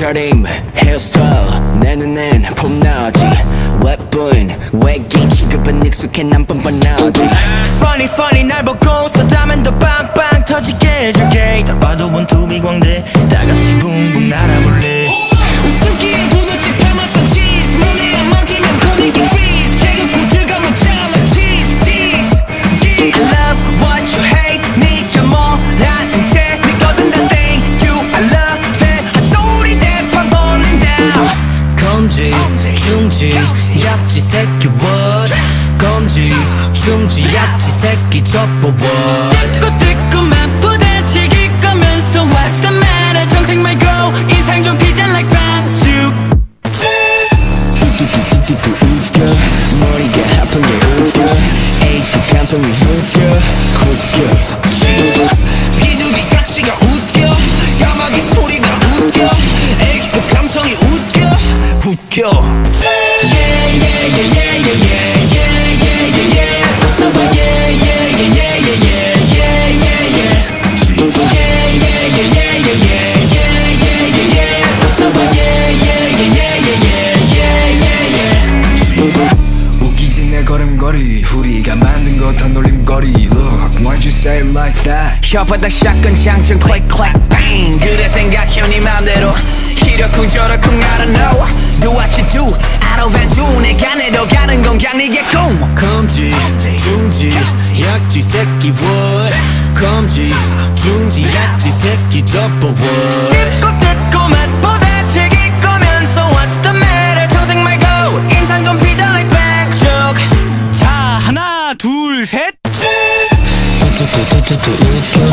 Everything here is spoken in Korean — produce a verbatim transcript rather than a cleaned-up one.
옷차림 헤어스타일 내 눈엔 폼나지 웹보인 외계인 취급은 익숙해 난 뻔뻔하지 Funny funny 날 보고 서다면 더 빵빵 터지게 해줄게 다 봐도 원투비 광대 다같이 붕붕 날아볼래 웃음기에 구두집 파마산 cheese 눈에 안 먹히면 분위기 freeze 개그 코드가 묻혀 like cheese cheese cheese I love what you hate 니가 뭐라든 재밌거든 다 thank you I love it 한 소리 대판 벌린다 검지 중지 약지 새끼 what 검지 중지 약지 새끼 접어 what 씹고 듣고만 부대찌기 거면서 what's the matter 정색 말고 인상 좀 피자 like 반죽 뚜뚜뚜뚜뚜 웃겨 머리가 아픈 게 웃겨 에이그 감성이 웃겨 웃겨 비둘기 가치가 웃겨 까마귀 소리가 웃겨 에이그 감성이 웃겨 웃겨 Yeah yeah yeah yeah yeah yeah yeah yeah yeah 웃어봐 yeah yeah yeah yeah yeah yeah yeah yeah yeah yeah yeah yeah yeah yeah yeah yeah yeah 웃어봐 yeah yeah yeah yeah yeah yeah yeah yeah 웃기지 내 걸음걸이 우리가 만든 거 다 놀림거리 Look why'd you say it like that 혓바닥 샷건 장전 click click bang 그래 생각해 네 맘대로 이러쿵 저러쿵 I don't know Do what you do out of and do 내가 내려가는 건 그냥 네게 꿈 검지 중지 약지 새끼 what 검지 중지 약지 새끼 접어 what 씹고 듣고만 부대찌기 거면서 What's the matter 정색 말고 인상 좀 피자 like 반죽 자 하나 둘 셋 뚜뚜뚜뚜뚜 웃겨